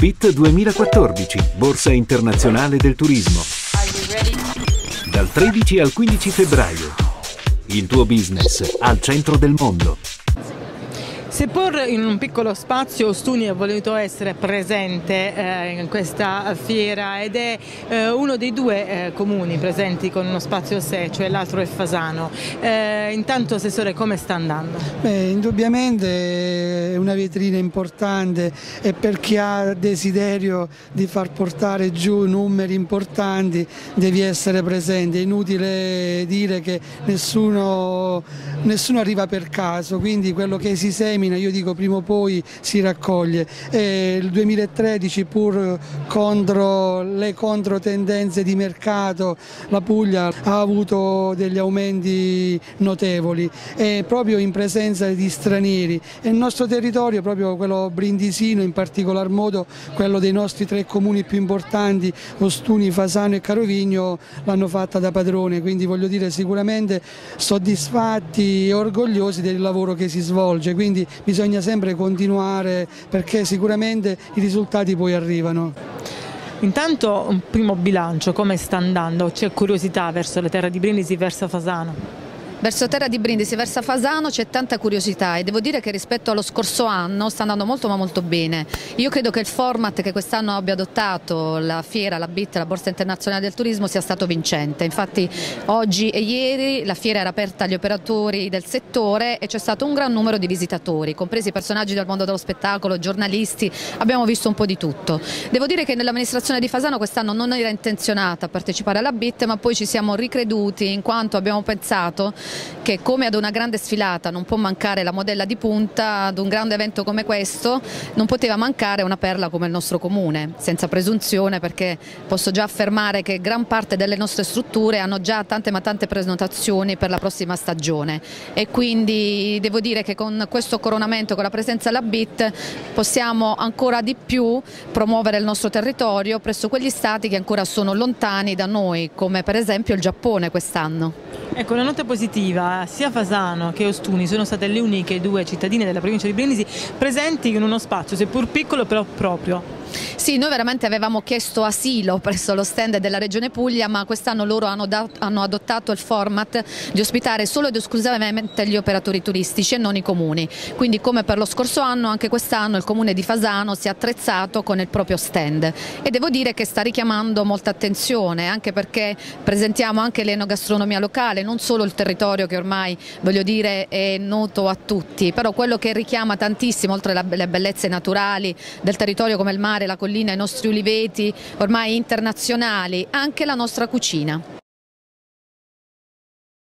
BIT 2014, Borsa Internazionale del Turismo. Dal 13 al 15 febbraio. Il tuo business al centro del mondo. Seppur in un piccolo spazio, Ostuni ha voluto essere presente in questa fiera ed è uno dei due comuni presenti con uno spazio a sé, cioè l'altro è Fasano. Intanto, Assessore, come sta andando? Indubbiamente è una vetrina importante e per chi ha desiderio di far portare giù numeri importanti devi essere presente. È inutile dire che nessuno arriva per caso, quindi quello che si semina, io dico prima o poi si raccoglie. Il 2013, pur contro le controtendenze di mercato, la Puglia ha avuto degli aumenti notevoli e proprio in presenza di stranieri, e il nostro territorio, proprio quello brindisino, in particolar modo quello dei nostri tre comuni più importanti, Ostuni, Fasano e Carovigno, l'hanno fatta da padrone, quindi voglio dire sicuramente soddisfatti e orgogliosi del lavoro che si svolge, quindi bisogna sempre continuare perché sicuramente i risultati poi arrivano. Intanto un primo bilancio, come sta andando? C'è curiosità verso le terre di Brindisi, verso Fasano? Verso Terra di Brindisi, verso Fasano c'è tanta curiosità e devo dire che rispetto allo scorso anno sta andando molto ma molto bene. Io credo che il format che quest'anno abbia adottato la fiera, la BIT, la Borsa Internazionale del Turismo, sia stato vincente. Infatti oggi e ieri la fiera era aperta agli operatori del settore e c'è stato un gran numero di visitatori, compresi personaggi del mondo dello spettacolo, giornalisti, abbiamo visto un po' di tutto. Devo dire che nell'amministrazione di Fasano quest'anno non era intenzionata a partecipare alla BIT, ma poi ci siamo ricreduti in quanto abbiamo pensato che come ad una grande sfilata non può mancare la modella di punta, ad un grande evento come questo non poteva mancare una perla come il nostro comune, senza presunzione, perché posso già affermare che gran parte delle nostre strutture hanno già tante ma tante prenotazioni per la prossima stagione e quindi devo dire che con questo coronamento, con la presenza alla BIT, possiamo ancora di più promuovere il nostro territorio presso quegli stati che ancora sono lontani da noi, come per esempio il Giappone quest'anno. Ecco, la nota positiva, sia Fasano che Ostuni sono state le uniche due cittadine della provincia di Brindisi presenti in uno spazio, seppur piccolo, però proprio. Sì, noi veramente avevamo chiesto asilo presso lo stand della Regione Puglia, ma quest'anno loro hanno adottato il format di ospitare solo ed esclusivamente gli operatori turistici e non i comuni. Quindi come per lo scorso anno, anche quest'anno il comune di Fasano si è attrezzato con il proprio stand e devo dire che sta richiamando molta attenzione, anche perché presentiamo anche l'enogastronomia locale, non solo il territorio che ormai, voglio dire, è noto a tutti, però quello che richiama tantissimo, oltre alle bellezze naturali del territorio come il mare, la collina, i nostri uliveti ormai internazionali, anche la nostra cucina.